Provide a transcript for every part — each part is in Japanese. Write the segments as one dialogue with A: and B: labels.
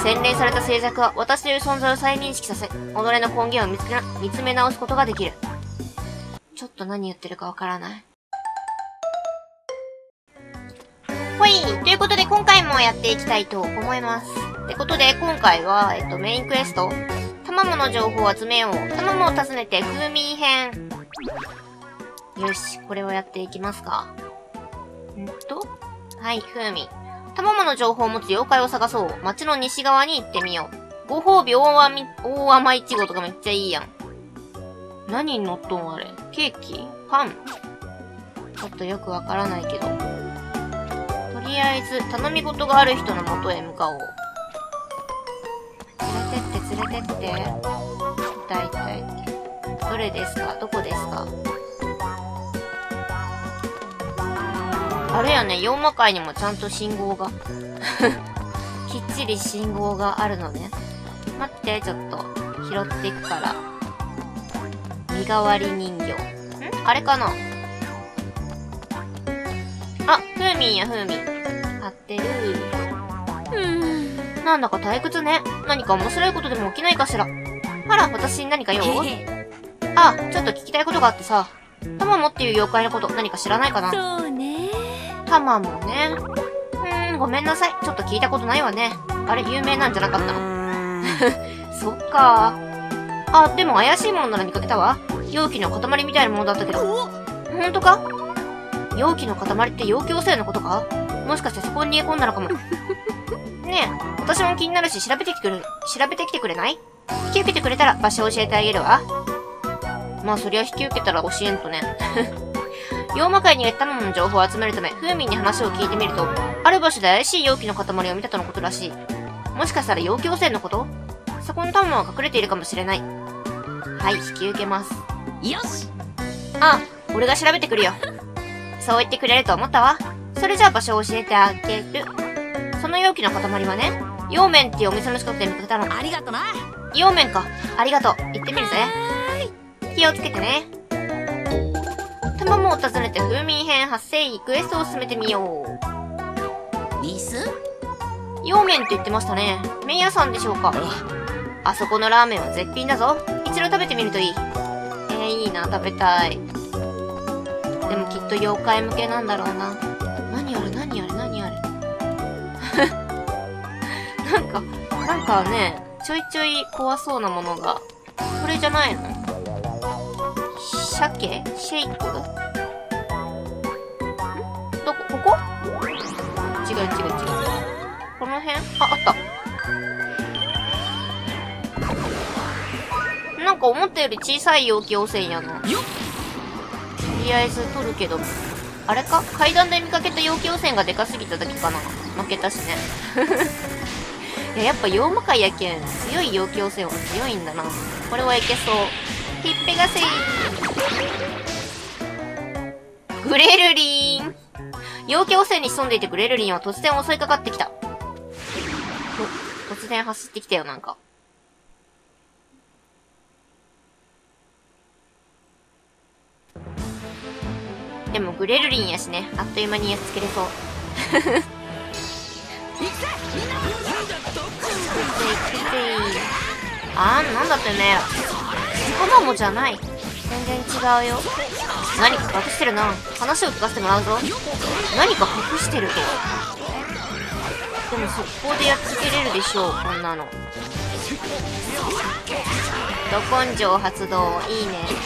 A: 洗練された静寂は私という存在を再認識させ、己の根源を見つめ直すことができる。ちょっと何言ってるかわからない。ほい。ということで今回もやっていきたいと思います。ってことで今回は、メインクエスト、タマモの情報を集めよう。タマモを訪ねて風味編。よし、これをやっていきますか。はい、風味。タマモの情報を持つ妖怪を探そう。町の西側に行ってみよう。ご褒美大甘いちごとかめっちゃいいやん。何に乗っとんあれ。ケーキ？パン？ちょっとよくわからないけど。とりあえず、頼み事がある人の元へ向かおう。連れてって。痛い。どれですか？どこですか？あれやね、妖魔界にもちゃんと信号が。きっちり信号があるのね。待って、ちょっと。拾っていくから。身代わり人形。あれかな？あ、フーミンやフーミン。買ってる。なんだか退屈ね。何か面白いことでも起きないかしら。あら、私に何か用？あ、ちょっと聞きたいことがあってさ。タマモっていう妖怪のこと何か知らないかな？
B: そうね。
A: タマモね。ごめんなさい。ちょっと聞いたことないわね。あれ、有名なんじゃなかったの？そっか。あ、でも怪しいものなら見かけたわ。容器の塊みたいなものだったけど。ほんとか？容器の塊って妖気汚染のことか？もしかしてそこに逃げ込んだのかも。ねえ、私も気になるし調べてきてくれない？引き受けてくれたら場所を教えてあげるわ。まあそりゃ引き受けたら教えんとね。妖魔界にいるタマモの情報を集めるため、フーミンに話を聞いてみると、ある場所で怪しい容器の塊を見たとのことらしい。もしかしたら妖気汚染のこと？そこのタマモは隠れているかもしれない。はい、引き受けます。
B: よし！
A: あ、俺が調べてくるよ。そう言ってくれると思ったわ。それじゃあ場所を教えてあげる。その容器の塊はね、陽麺っていうお店の近くで見かけたの。
B: ありがとな。
A: 陽麺か。ありがとう。行ってみるぜ。気をつけてね。タマモを訪ねて風味編発生リクエストを進めてみよう。
B: リス？
A: 陽麺って言ってましたね。麺屋さんでしょうか？あそこのラーメンは絶品だぞ。一度食べてみるといい。いいな、食べたい。でもきっと妖怪向けなんだろうな。何あれなんかね、ちょいちょい怖そうなものが。これじゃないの？鮭？シェイク？どこ？ここ？違う。この辺？あった。なんか思ったより小さい容器汚染やな。とりあえず取るけど。あれか？階段で見かけた容器汚染がでかすぎただけかな。負けたしね。いや、やっぱ妖魔界やけん、強い容器汚染は強いんだな。これはいけそう。ひっぺがせー。グレルリン。容器汚染に潜んでいてグレルリンは突然襲いかかってきた。突然走ってきたよ、なんか。でもグレルリンやしね、あっという間にやっつけれそう。なんだってね。タマモじゃない。全然違うよ。何か隠してるな。話を聞かせてもらうぞ。何か隠してると。でも速攻でやっつけれるでしょう、こんなの。ど根性発動、いいね。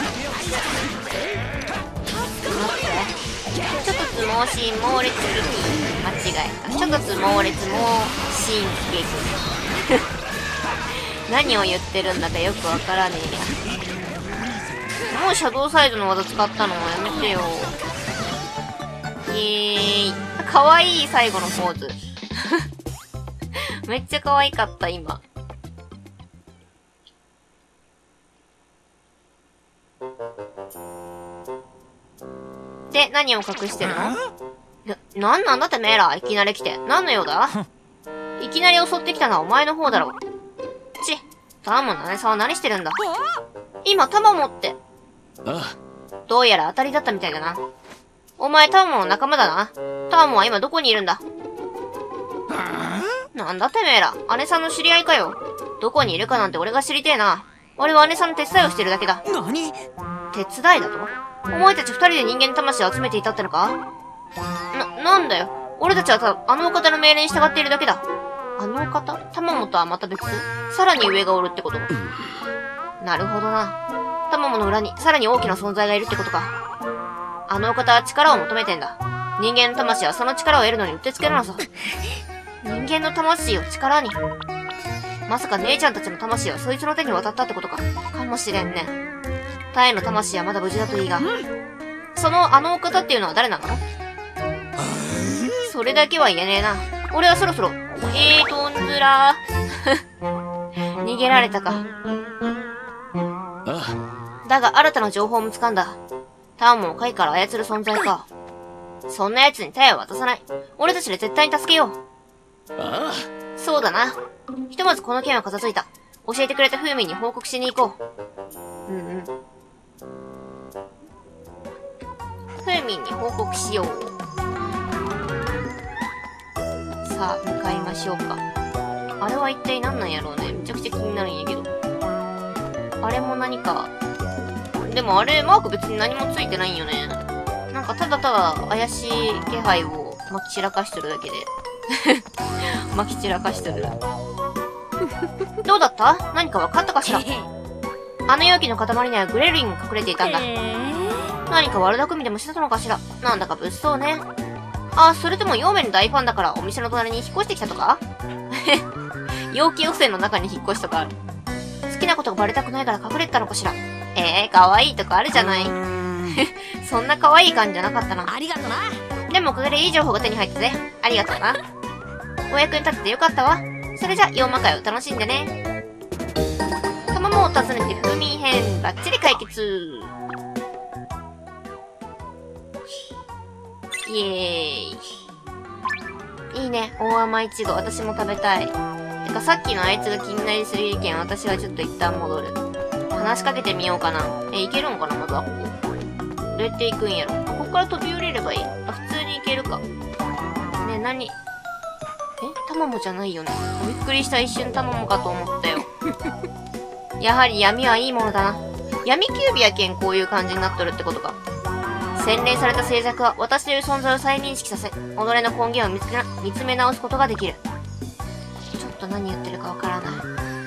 A: ちょっとつ猛進猛烈撃間違えた。ちょっとつ猛烈猛進撃。何を言ってるんだかよくわからねえや。もうシャドウサイドの技使ったのやめてよ。イエーイ。かわいい最後のポーズ。めっちゃ可愛かった今。で、何を隠してるの？なんなんだってめえら、いきなり来て。何の用だ？いきなり襲ってきたのはお前の方だろ。タマモの姉さんは何してるんだ？今、タマモって。どうやら当たりだったみたいだな。お前、タマモの仲間だな。タマモは今どこにいるんだ？ なんだてめえら、姉さんの知り合いかよ。どこにいるかなんて俺が知りてえな。俺は姉さんの手伝いをしてるだけだ。
C: 何？
A: 手伝いだと？お前たち二人で人間の魂を集めていたってのか？なんだよ。俺たちはただ、あのお方の命令に従っているだけだ。あのお方？タマモとはまた別？さらに上がおるってこと？なるほどな。タマモの裏にさらに大きな存在がいるってことか。あのお方は力を求めてんだ。人間の魂はその力を得るのにうってつけなのさ。人間の魂を力に。まさか姉ちゃんたちの魂はそいつの手に渡ったってことか。かもしれんね。タイの魂はまだ無事だといいが。あのお方っていうのは誰なの？それだけは言えねえな。俺はそろそろ、んずらー。逃げられたか。だが新たな情報も掴んだ。タンモを貝から操る存在か。そんな奴に手を渡さない。俺たちで絶対に助けよう。そうだな。ひとまずこの件は片付いた。教えてくれたフーミンに報告しに行こう。フーミンに報告しよう。さあ、向かいましょうか。あれは一体何なんやろうね。めちゃくちゃ気になるんやけど。あれも何か。でもあれ、マーク別に何もついてないんよね。なんかただただ怪しい気配を撒き散らかしとるだけで。撒き散らかしとる。どうだった？何か分かったかしら？あの容器の塊にはグレリンが隠れていたんだ。何か悪巧みでもしてたのかしら？なんだか物騒ね。あ、それともヨーメンの大ファンだからお店の隣に引っ越してきたとか？容器汚染の中に引っ越しとかある。好きなことがバレたくないから隠れてたのかしら？可愛いとかあるじゃない。そんな可愛い感じじゃなかったな。
B: ありがとな。
A: でもおかげでいい情報が手に入ったぜ。ありがとうな。お役に立ててよかったわ。それじゃ、妖魔会を楽しんでね。タマモを訪ねて風民編、バッチリ解決。イエーイ。いいね、大甘いちご。私も食べたい。てか、さっきのあいつが気になりすぎるけん、私はちょっと一旦戻る。話しかけてみようかな。いけるんかなまずはここ。どうやって行くんやろ。ここから飛び降りればいい。普通に行けるか。ねえ、何？タマモじゃないよね。びっくりした、一瞬タマモかと思ったよ。やはり闇はいいものだな。闇キュービやけんこういう感じになっとるってことか。洗練された静寂は私という存在を再認識させ、己の根源を見つめ直すことができる。ちょっと何言ってるかわからない。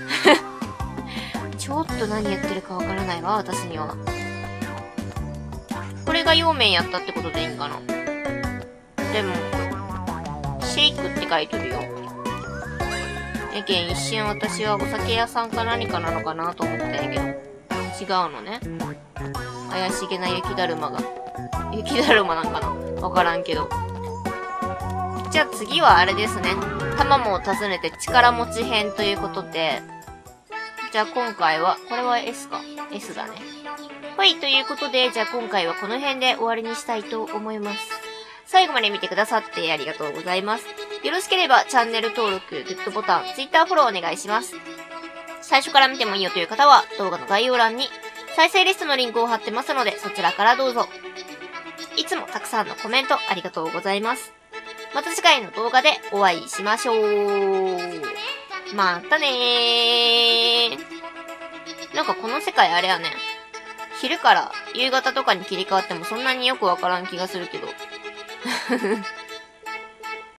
A: ちょっと何言ってるかわからないわ、私には。これが陽面やったってことでいいんかな。でも、シェイクって書いてるよ。やけん一瞬私はお酒屋さんか何かなのかなと思ったんやけど。違うのね。怪しげな雪だるまが。雪だるまなんかなわからんけど。じゃあ次はあれですね。タマモを訪ねて力持ち編ということで。じゃあ今回は、これは S か。S だね。はい、ということで、じゃあ今回はこの辺で終わりにしたいと思います。最後まで見てくださってありがとうございます。よろしければチャンネル登録、グッドボタン、Twitter フォローお願いします。最初から見てもいいよという方は動画の概要欄に再生リストのリンクを貼ってますのでそちらからどうぞ。いつもたくさんのコメントありがとうございます。また次回の動画でお会いしましょう。またねー。なんかこの世界あれやね。昼から夕方とかに切り替わってもそんなによくわからん気がするけど。